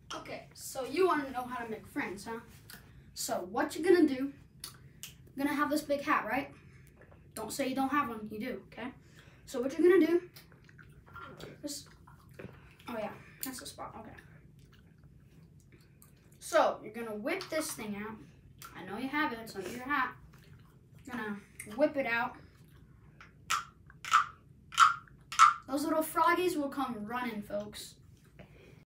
Okay, so you want to know how to make friends, huh? So what you're gonna do, you're gonna have this big hat, right? Don't say you don't have one, you do, okay? So what you're gonna do, oh yeah, that's the spot, okay. So you're gonna whip this thing out. I know you have it, it's under your hat. You're gonna whip it out. Those little froggies will come running, folks.